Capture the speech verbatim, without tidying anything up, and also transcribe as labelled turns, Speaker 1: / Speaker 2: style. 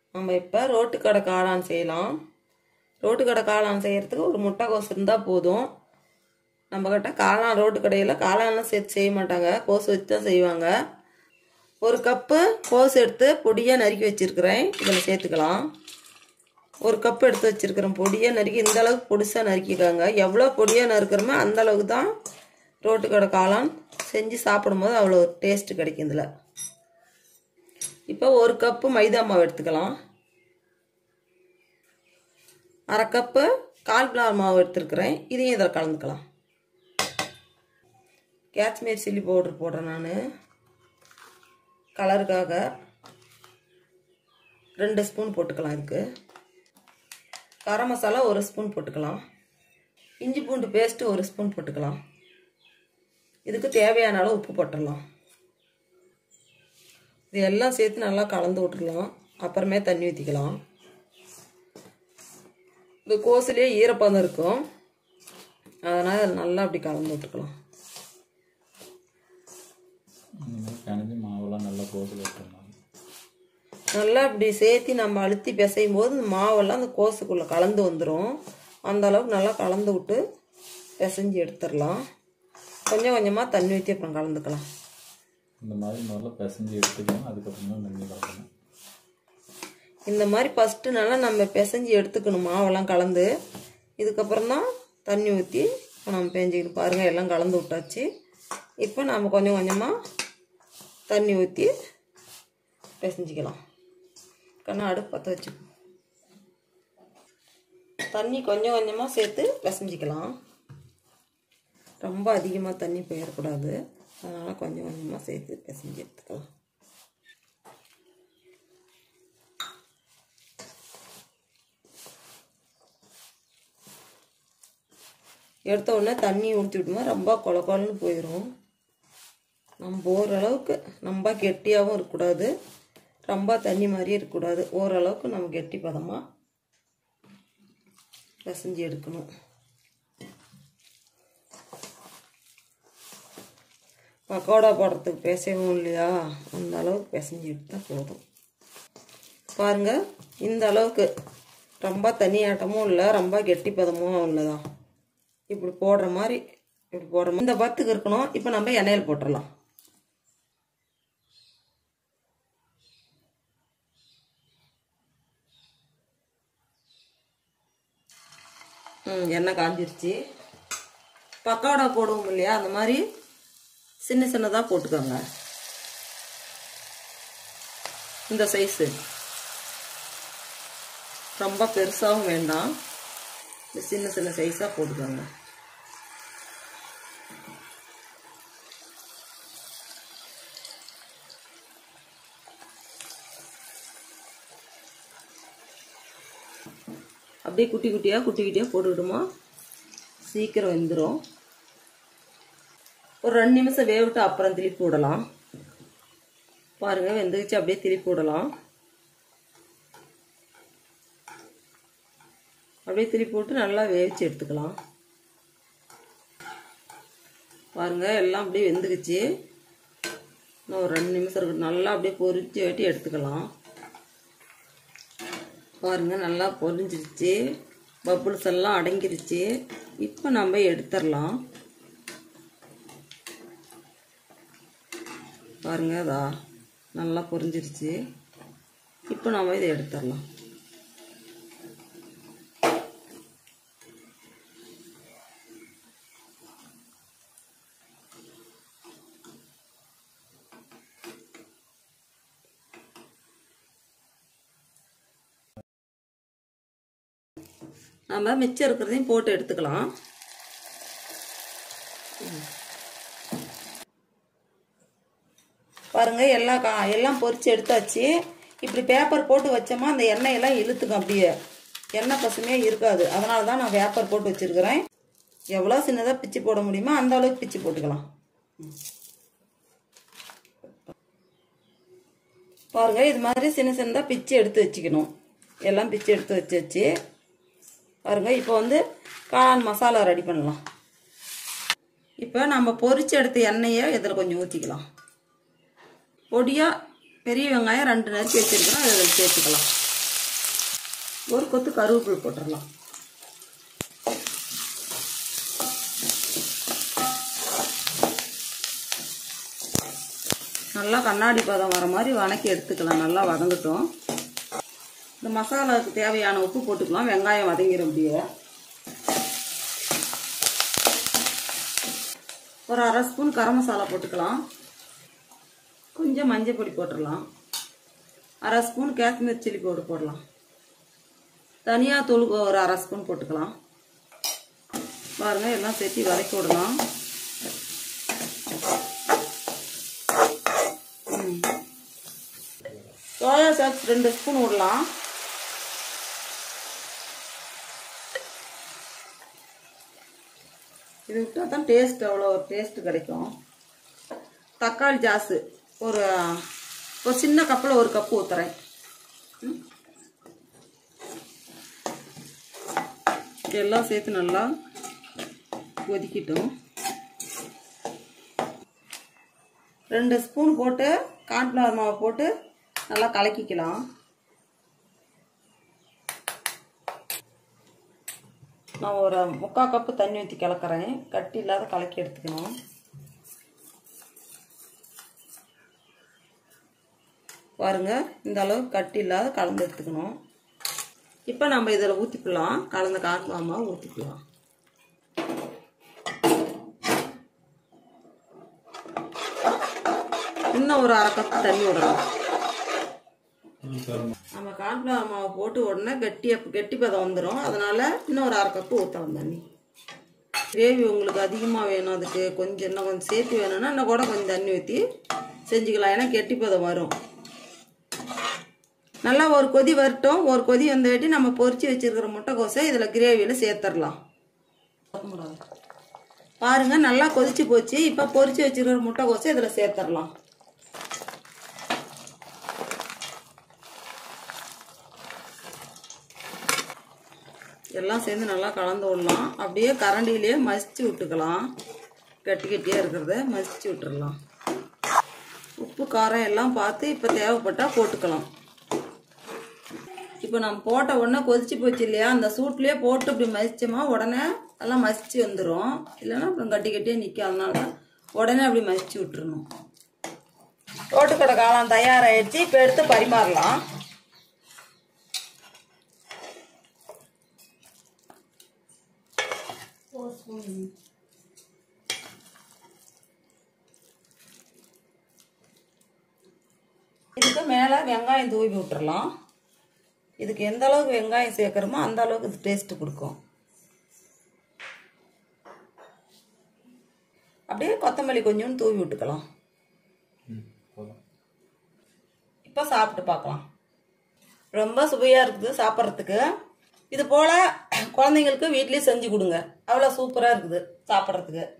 Speaker 1: நம்ம இப்போ ரோட்டு கடை காளான் செய்யலாம். ரோட்டு கடை காளான் செய்கிறதுக்கு ஒரு முட்டைக்கோஸ் இருந்தால் போதும். நம்மக்கிட்ட காளான் ரோட்டு கடையில் காளான்லாம் சேர்த்து செய்ய மாட்டாங்க, கோஸ் வச்சு தான் செய்வாங்க. ஒரு கப்பு கோஸ் எடுத்து பொடியாக நறுக்கி வச்சுருக்கிறேன், இதில் சேர்த்துக்கலாம். ஒரு கப்பு எடுத்து வச்சுருக்கிறேன் பொடியாக நறுக்கி, இந்த அளவுக்கு பொடிசாக நறுக்கிக்காங்க. எவ்வளோ பொடியாக நறுக்கிறோமோ அந்த அளவுக்கு தான் ரோட்டு கடை காளான் செஞ்சு சாப்பிடும்போது அவ்வளோ டேஸ்ட்டு கிடைக்கும். இதில் இப்போ ஒரு கப்பு மைதா மாவு எடுத்துக்கலாம். அரை கப்பு கால்ஃப்ளவர் மாவு எடுத்துருக்கிறேன், இதையும் இதில் கலந்துக்கலாம். காஷ்மீர் சில்லி பவுடர் போடுறேன் நான் கலருக்காக. ரெண்டு ஸ்பூன் போட்டுக்கலாம். இதுக்கு கரம் மசாலா ஒரு ஸ்பூன் போட்டுக்கலாம். இஞ்சி பூண்டு பேஸ்ட்டு ஒரு ஸ்பூன் போட்டுக்கலாம். இதுக்கு தேவையான அளவு உப்பு போட்டுடலாம். இது எல்லாம் சேர்த்து நல்லா கலந்து விட்டுடலாம். அப்புறமே தண்ணி ஊற்றிக்கலாம். இந்த கோஸுலேயே ஈரப்பதம் இருக்கும், அதனால் நல்லா அப்படி கலந்து விட்டுக்கலாம்.
Speaker 2: மாவெல்லாம் நல்லா கோஸில் விட்டுடலாம்.
Speaker 1: நல்லா இப்படி சேர்த்து நம்ம அழுத்தி பிசையும் போது இந்த மாவெல்லாம் அந்த கோஸுக்குள்ளே கலந்து வந்துடும். அந்த அளவுக்கு நல்லா கலந்து விட்டு பிசைஞ்சு எடுத்துடலாம். கொஞ்சம் கொஞ்சமாக தண்ணி ஊற்றி அப்புறம் கலந்துக்கலாம்.
Speaker 2: இந்த மாதிரி முதல்ல பிசைஞ்சு எடுத்துக்கணும், அதுக்கப்புறம் தான் தண்ணி கலக்கணும்.
Speaker 1: இந்த மாதிரி ஃபஸ்ட்டு நல்லா நம்ம பிசைஞ்சு எடுத்துக்கணும் மாவெல்லாம் கலந்து. இதுக்கப்புறம் தான் தண்ணி ஊற்றி இப்போ நம்ம பேஞ்சிக்கணும். பாருங்கள், எல்லாம் கலந்து விட்டாச்சு. இப்போ நம்ம கொஞ்சம் கொஞ்சமாக தண்ணி ஊற்றி பிசைஞ்சிக்கலாம். கண்ணா அடுப்பு பற்ற வச்சு தண்ணி கொஞ்சம் கொஞ்சமாக சேர்த்து பிசைஞ்சிக்கலாம். ரொம்ப அதிகமாக தண்ணி போயிடக்கூடாது, அதனால் கொஞ்சம் கொஞ்சமாக சேர்த்து பிசைஞ்சு எடுத்துக்கலாம். எடுத்த உடனே தண்ணி ஊற்றி விட்டோம்னா ரொம்ப கொல கொலன்னு போயிடும். நம்ம ஓரளவுக்கு ரொம்ப கெட்டியாகவும் இருக்கக்கூடாது, ரொம்ப தண்ணி மாதிரியே இருக்கக்கூடாது. ஓரளவுக்கு நம்ம கெட்டி பதமாக பிசைஞ்சு எடுக்கணும். பக்கோடா போடுறதுக்கு பிசைவும் இல்லையா, அந்த அளவுக்கு பிசைஞ்சு எடுத்தால் போதும். பாருங்கள், இந்த அளவுக்கு ரொம்ப தண்ணி ஆட்டமும் இல்லை, ரொம்ப கெட்டி பதமும் இல்லைதான். இப்படி போடுற மாதிரி இப்படி போடுற மாதிரி இந்த பத்துக்கு இருக்கணும். இப்போ நம்ம எண்ணெயில் போட்டுடலாம். ம் எண்ணெய் காஞ்சிருச்சு. பக்கோடா போடுவோம் இல்லையா, அந்த மாதிரி சின்ன சின்னதாக போட்டுக்கோங்க. இந்த சைஸு ரொம்ப பெருசாகவும் வேண்டாம், இந்த சின்ன சின்ன சைஸாக போட்டுக்கோங்க. அப்படியே குட்டி குட்டியாக குட்டி குட்டியாக போட்டுக்கிட்டோமா சீக்கிரம் வெந்துடும். ஒரு ரெண்டு நிமிஷம் வேவிட்டு அப்புறம் திருப்பி விடலாம். பாருங்கள், வெந்துச்சு. அப்படியே திருப்பி விடலாம். அப்படியே திருப்பி விட்டு நல்லா வேவிச்சு எடுத்துக்கலாம். பாருங்கள், எல்லாம் அப்படியே வெந்துக்குச்சு. இன்னும் ஒரு ரெண்டு நிமிஷம் இருக்கு. நல்லா அப்படியே பொரிச்சு வெட்டி எடுத்துக்கலாம். பாருங்கள், நல்லா பொரிஞ்சிருச்சு, பப்புள்ஸ் எல்லாம் அடங்கிருச்சு. இப்போ நம்ம எடுத்துடலாம். பாருங்கள், அதா நல்லா பொரிஞ்சிருச்சு. இப்போ நம்ம இதை எடுத்துடலாம். நம்ம மிச்சம் இருக்கிறதையும் போட்டு எடுத்துக்கலாம். பாருங்க, எல்லாம் கா எல்லாம் பொரிச்சு எடுத்தாச்சு. இப்படி பேப்பர் போட்டு வச்சோமா அந்த எண்ணெயெல்லாம் இழுத்துக்கும், அப்படியே எண்ணெய் பசுமையாக இருக்காது. அதனால தான் நான் பேப்பர் போட்டு வச்சுருக்கிறேன். எவ்வளோ சின்னதாக பிச்சு போட முடியுமோ அந்த அளவுக்கு பிச்சு போட்டுக்கலாம். பாருங்க, இது மாதிரி சின்ன சின்னதாக பிச்சு எடுத்து வச்சுக்கணும். எல்லாம் பிச்சு எடுத்து வச்சாச்சு. பாருங்க, இப்போ வந்து காளான் மசாலா ரெடி பண்ணலாம். இப்போ நம்ம பொரிச்சு எடுத்த எண்ணெயை இதில் கொஞ்சம் ஊற்றிக்கலாம். பொடியாக பெரிய வெங்காயம் ரெண்டு நறுக்கி வச்சுருக்கிறோம், இதில் சேர்த்துக்கலாம். ஒரு கொத்து கருவேப்பிலை போட்டுடலாம். நல்லா கண்ணாடி பதம் வர மாதிரி வணக்கி எடுத்துக்கலாம். நல்லா வதங்கட்டும். இந்த மசாலாவுக்கு தேவையான உப்பு போட்டுக்கலாம். வெங்காயம் வதங்கிற முடிய ஒரு அரை ஸ்பூன் கரம் மசாலா போட்டுக்கலாம். கொஞ்சம் மஞ்சள் பொடி போட்டுடலாம். அரை ஸ்பூன் காஷ்மீர் சில்லி பவுடர் போடலாம். தனியா தூள் ஒரு அரை ஸ்பூன் போட்டுக்கலாம். பாருங்க, எல்லாம் சேர்த்து வதக்கி விடலாம். சோயா சாஸ் ரெண்டு ஸ்பூன் விடலாம். இது விட்டா தான் டேஸ்ட் அவ்வளோ டேஸ்ட் கிடைக்கும். தக்காளி ஜாஸு ஒரு ஒரு சின்ன கப்பில் ஒரு கப்பு ஊற்றுறேன். எல்லாம் சேர்த்து நல்லா கொதிக்கிட்டோம். ரெண்டு ஸ்பூன் போட்டு கார்ன்ஃப்ளவர் மாவு போட்டு நல்லா கலக்கிக்கலாம். நான் ஒரு முக்கால் கப்பு தண்ணி ஊற்றி கலக்கிறேன். கட்டி இல்லாத கலக்கி எடுத்துக்கணும். பாருங்க, இந்த அளவு கட்டி இல்லாத கலந்து எடுத்துக்கணும். இப்போ நம்ம இதில் ஊற்றிக்கலாம். கலந்த கார்ன்ஃப்ளவர் மாவு ஊற்றிக்கலாம். இன்னும் ஒரு அரை கப்பு தண்ணி விடலாம். நம்ம கார்ன்ஃப்ளவர் மாவு போட்டு உடனே கட்டி கெட்டி பதம் வந்துடும். அதனால இன்னும் ஒரு அரை கப்பு ஊற்றலாம் தண்ணி. கிரேவி உங்களுக்கு அதிகமாக வேணும், அதுக்கு கொஞ்சம் இன்னும் கொஞ்சம் சேர்த்து வேணும்னா இன்னும் கூட கொஞ்சம் தண்ணி ஊற்றி செஞ்சுக்கலாம். ஏன்னா கெட்டி பதம் வரும். நல்லா ஒரு கொதி வரட்டும். ஒரு கொதி வந்த வேட்டி நம்ம பொரிச்சு வச்சிருக்கிற முட்டைக்கோசை இதில் கிரேவியில் சேர்த்துடலாம். பாருங்க, நல்லா கொதிச்சு போச்சு. இப்போ பொரிச்சு வச்சிருக்கிற முட்டைக்கோசை இதில் சேர்த்துடலாம். எல்லாம் சேர்ந்து நல்லா கலந்து விடலாம். அப்படியே கரண்டியிலேயே மசிச்சு விட்டுக்கலாம். கட்டி கட்டியாக இருக்கிறத மசிச்சு விட்டுடலாம். உப்பு காரம் எல்லாம் பார்த்து இப்போ தேவைப்பட்டால் போட்டுக்கலாம். இப்போ நம்ம போட்ட உடனே கொதிச்சு போச்சு இல்லையா, அந்த சூட்லேயே போட்டு இப்படி மசிச்சோமா உடனே எல்லாம் மசிச்சு வந்துடும். இல்லைன்னா அப்புறம் கட்டி கட்டியே நிற்கும். அதனால தான் உடனே அப்படி மசிச்சு விட்டுறணும். ரோட்டுக்கடை காளான் தயாராகிடுச்சு. இப்போ எடுத்து பரிமாறலாம். இதுக்கு மேலே வெங்காயம் தூவி விட்டுறலாம். இதுக்கு எந்த அளவுக்கு வெங்காயம் சேர்க்குறோமோ அந்த அளவுக்கு இது டேஸ்ட் கொடுக்கும். அப்படியே கொத்தமல்லி கொஞ்சம் தூவி விட்டுக்கலாம். இப்போ சாப்பிட்டு பார்க்கலாம். ரொம்ப சுவையாக இருக்குது சாப்பிட்றதுக்கு. இது போல் குழந்தைங்களுக்கு வீட்லேயே செஞ்சு கொடுங்க. அவ்வளோ சூப்பராக இருக்குது சாப்பிட்றதுக்கு.